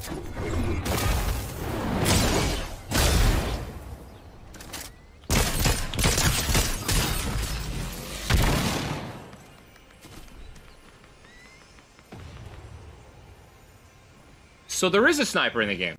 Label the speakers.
Speaker 1: So there is a sniper in the game.